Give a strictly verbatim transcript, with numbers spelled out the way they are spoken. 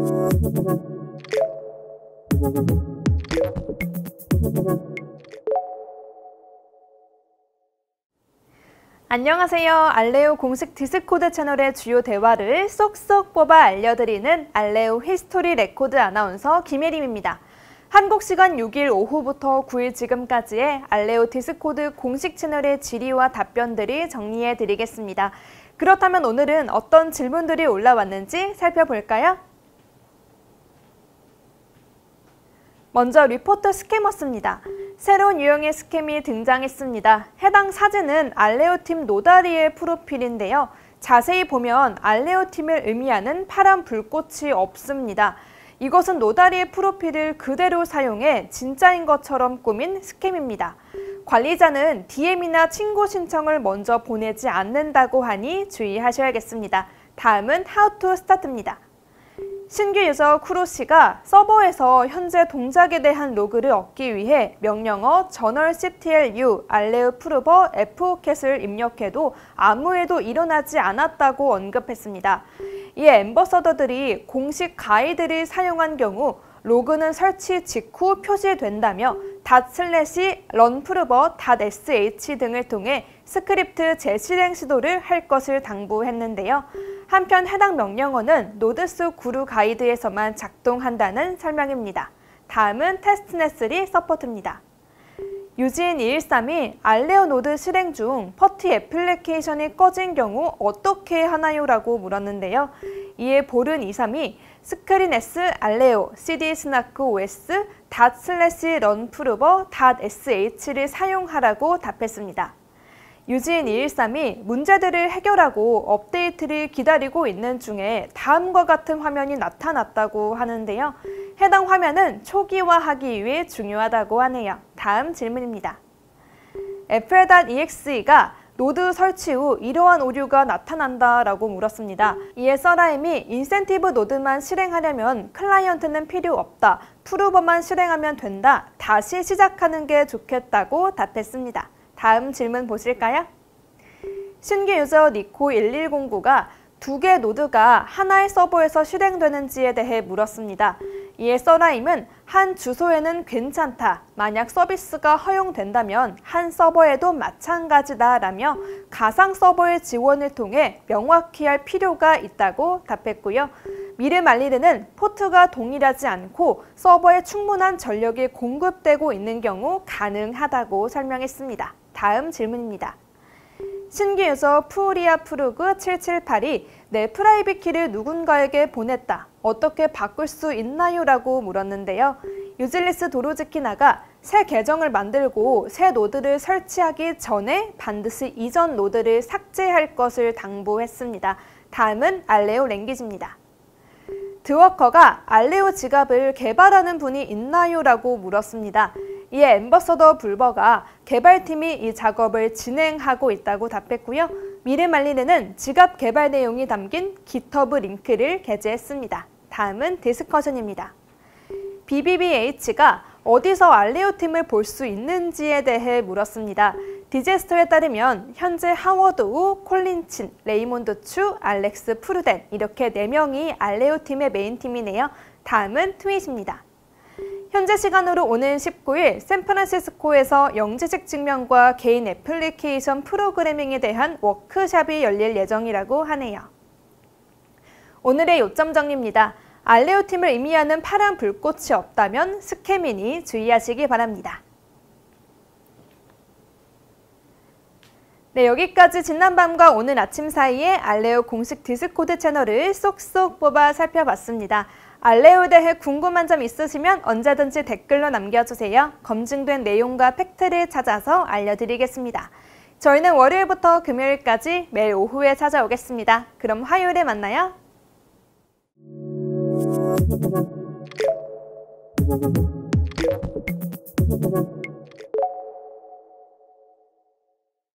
안녕하세요. 알레오 공식 디스코드 채널의 주요 대화를 쏙쏙 뽑아 알려드리는 알레오 히스토리 레코드 아나운서 김예림입니다. 한국 시간 육 일 오후부터 구 일 지금까지의 알레오 디스코드 공식 채널의 질의와 답변들이 정리해드리겠습니다. 그렇다면 오늘은 어떤 질문들이 올라왔는지 살펴볼까요? 먼저 리포터 스캐머스입니다. 새로운 유형의 스캠이 등장했습니다. 해당 사진은 알레오팀 노다리의 프로필인데요. 자세히 보면 알레오팀을 의미하는 파란 불꽃이 없습니다. 이것은 노다리의 프로필을 그대로 사용해 진짜인 것처럼 꾸민 스캠입니다. 관리자는 디엠이나 친구 신청을 먼저 보내지 않는다고 하니 주의하셔야겠습니다. 다음은 How to Start입니다. 신규 유저 쿠로씨가 서버에서 현재 동작에 대한 로그를 얻기 위해 명령어 journal.ctlu 알레오 프루버 에프오캣을 입력해도 아무 일도 일어나지 않았다고 언급했습니다. 이에 엠버서더들이 공식 가이드를 사용한 경우 로그는 설치 직후 표시된다며 슬래시 런프루버 에스에이치 등을 통해 스크립트 재실행 시도를 할 것을 당부했는데요. 한편 해당 명령어는 노드스 구루 가이드에서만 작동한다는 설명입니다. 다음은 테스트넷쓰리 서포트입니다. 유지인 이일삼이 알레오 노드 실행 중 퍼티 애플리케이션이 꺼진 경우 어떻게 하나요? 라고 물었는데요. 이에 보른 이삼이 스크린 S 알레오 cd 스나크 os 슬래시 런프루버 에스에이치를 사용하라고 답했습니다. 유지인 이일삼이 문제들을 해결하고 업데이트를 기다리고 있는 중에 다음과 같은 화면이 나타났다고 하는데요. 해당 화면은 초기화하기 위해 중요하다고 하네요. 다음 질문입니다. 애플.exe가 노드 설치 후 이러한 오류가 나타난다라고 물었습니다. 이에 서라임이 인센티브 노드만 실행하려면 클라이언트는 필요 없다. 프루버만 실행하면 된다. 다시 시작하는 게 좋겠다고 답했습니다. 다음 질문 보실까요? 신규 유저 니코 일일공구가 두 개 노드가 하나의 서버에서 실행되는지에 대해 물었습니다. 이에 서라임은 한 주소에는 괜찮다. 만약 서비스가 허용된다면 한 서버에도 마찬가지다라며 가상 서버의 지원을 통해 명확히 할 필요가 있다고 답했고요. 미르말리르는 포트가 동일하지 않고 서버에 충분한 전력이 공급되고 있는 경우 가능하다고 설명했습니다. 다음 질문입니다. 신규 유저 푸우리아 프루그 칠칠팔이 내 프라이빗 키를 누군가에게 보냈다. 어떻게 바꿀 수 있나요? 라고 물었는데요. 유질리스 도로즈키나가 새 계정을 만들고 새 노드를 설치하기 전에 반드시 이전 노드를 삭제할 것을 당부했습니다. 다음은 알레오 랭귀지입니다. 드워커가 알레오 지갑을 개발하는 분이 있나요? 라고 물었습니다. 이에 엠버서더 불버가 개발팀이 이 작업을 진행하고 있다고 답했고요. 미르말리르는 지갑 개발 내용이 담긴 깃허브 링크를 게재했습니다. 다음은 디스커션입니다. 비비비에이치가 어디서 알레오 팀을 볼 수 있는지에 대해 물었습니다. 디제스터에 따르면 현재 하워드 우, 콜린 친, 레이몬드 추, 알렉스 프루덴 이렇게 네 명이 알레오 팀의 메인 팀이네요. 다음은 트윗입니다. 현재 시간으로 오는 십구 일 샌프란시스코에서 영지식 증명과 개인 애플리케이션 프로그래밍에 대한 워크숍이 열릴 예정이라고 하네요. 오늘의 요점 정리입니다. 알레오 팀을 의미하는 파란 불꽃이 없다면 스캠이니 주의하시기 바랍니다. 네, 여기까지 지난밤과 오늘 아침 사이에 알레오 공식 디스코드 채널을 쏙쏙 뽑아 살펴봤습니다. 알레오에 대해 궁금한 점 있으시면 언제든지 댓글로 남겨주세요. 검증된 내용과 팩트를 찾아서 알려드리겠습니다. 저희는 월요일부터 금요일까지 매일 오후에 찾아오겠습니다. 그럼 화요일에 만나요. Thank you.